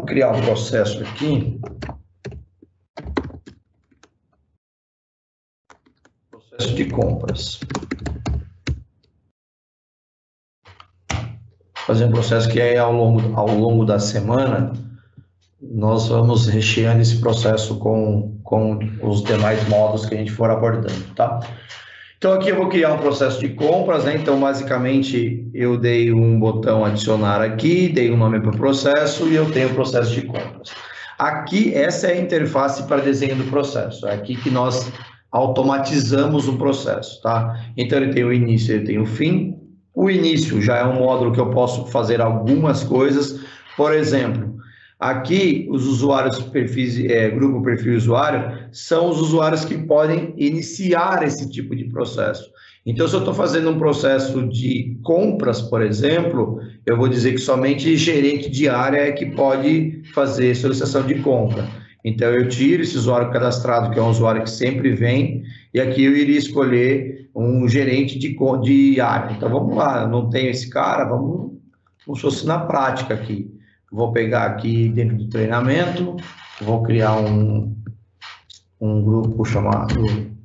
criar um processo aqui. Processo de compras. Fazer um processo que é ao longo da semana, nós vamos recheando esse processo com os demais módulos que a gente for abordando, tá? Então, aqui eu vou criar um processo de compras, né? Então, basicamente, eu dei um botão adicionar aqui, dei um nome para o processo e eu tenho o processo de compras. Aqui, essa é a interface para desenho do processo. É aqui que nós automatizamos o processo, tá? Então, ele tem o início, ele tem o fim. O início já é um módulo que eu posso fazer algumas coisas. Por exemplo, aqui, os usuários grupo perfil usuário, são os usuários que podem iniciar esse tipo de processo. Então, se eu estou fazendo um processo de compras, por exemplo, eu vou dizer que somente gerente de área é que pode fazer solicitação de compra. Então, eu tiro esse usuário cadastrado, que é um usuário que sempre vem, e aqui eu iria escolher um gerente de área. Então, vamos lá, eu não tenho esse cara, vamos como se fosse na prática aqui. Vou pegar aqui dentro do treinamento, vou criar um grupo chamado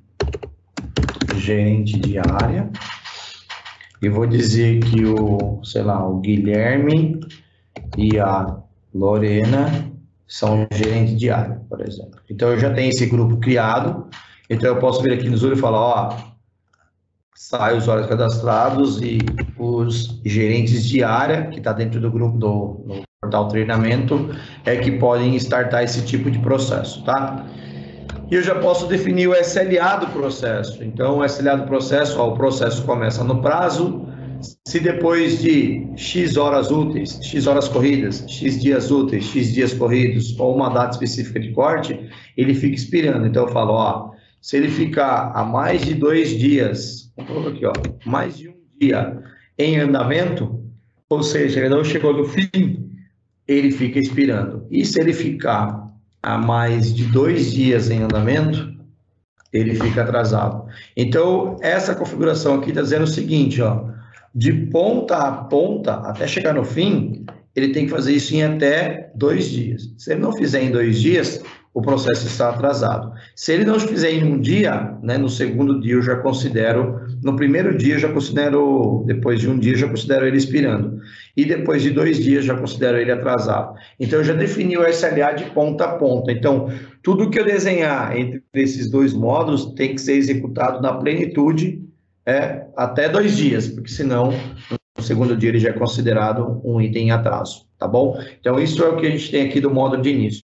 gerente de área e vou dizer que o Guilherme e a Lorena são gerentes de área, por exemplo. Então, eu já tenho esse grupo criado, então eu posso vir aqui no Zoom e falar, ó, sai os usuários cadastrados e os gerentes de área, que está dentro do grupo do portal treinamento, é que podem startar esse tipo de processo, tá? E eu já posso definir o SLA do processo. Então, o SLA do processo, ó, o processo começa no prazo, se depois de X horas úteis, X horas corridas, X dias úteis, X dias corridos, ou uma data específica de corte, ele fica expirando. Então, eu falo, ó, se ele ficar a mais de 2 dias, vamos colocar aqui, ó, mais de 1 dia em andamento, ou seja, ele não chegou no fim, ele fica expirando. E se ele ficar a mais de 2 dias em andamento, ele fica atrasado. Então, essa configuração aqui está dizendo o seguinte, ó, de ponta a ponta, até chegar no fim, ele tem que fazer isso em até 2 dias. Se ele não fizer em 2 dias, o processo está atrasado. Se ele não fizer em 1 dia, né, no segundo dia eu já considero, no primeiro dia eu já considero, depois de 1 dia eu já considero ele expirando. E depois de 2 dias eu já considero ele atrasado. Então eu já defini o SLA de ponta a ponta. Então, tudo que eu desenhar entre esses 2 módulos tem que ser executado na plenitude, até 2 dias, porque senão no segundo dia ele já é considerado um item em atraso, tá bom? Então isso é o que a gente tem aqui do módulo de início.